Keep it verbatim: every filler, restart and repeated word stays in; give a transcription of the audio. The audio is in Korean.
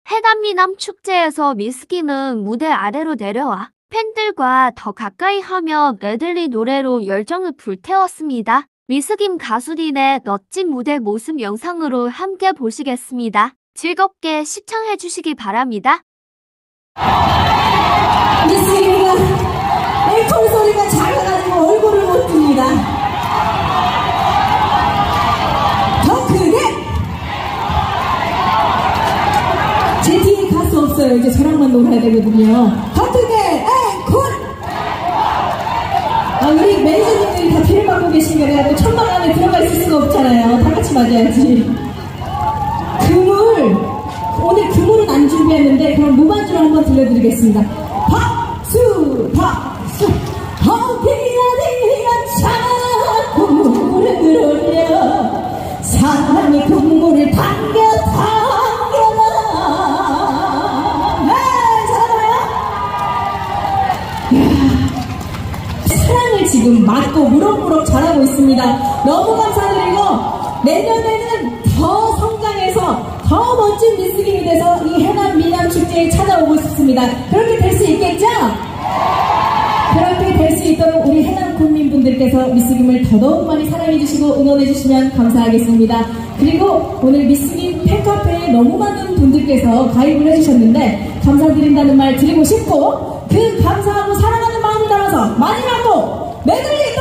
해남미남 축제에서 미스김은 무대 아래로 내려와 팬들과 더 가까이 하며 메들리 노래로 열정을 불태웠습니다. 미스김 가수린의 멋진 무대 모습 영상으로 함께 보시겠습니다. 즐겁게 시청해 주시기 바랍니다. 미스김이가 앵콜 소리가 작아가지고 얼굴을 못 듭니다. 더 크게! 제 뒤에 가수 없어요. 이제 저랑만 놀아야 되거든요. 더 크게 앵콜! 아, 우리 매니저님들이 다 뒤를 받고 계신 거라 또 천막 안에 들어가 있을 수가 없잖아요. 다 같이 맞아야지. 그물! 오늘 그물은 안 준비했는데 그럼 무반주로 한번 들려드리겠습니다. 박수! 박수! 어디야 네가 자꾸 물을 늘어려 사랑이 국물을 당겨 당겨라. 네, 잘하나요? 사랑을 지금 맞고 무럭무럭 잘하고 있습니다. 너무 감사드리고 내년에는 더 성장해서 더 멋진 미스김이 돼서 이 해남 미남 축제에 찾아오고 싶습니다. 그렇게 될 수 있겠죠? 그렇게 될 수 있도록 우리 해남 국민분들께서 미스김을 더더욱 많이 사랑해주시고 응원해주시면 감사하겠습니다. 그리고 오늘 미스김 팬카페에 너무 많은 분들께서 가입을 해주셨는데 감사드린다는 말 드리고 싶고 그 감사하고 사랑하는 마음을 담아서 마지막으로 메들리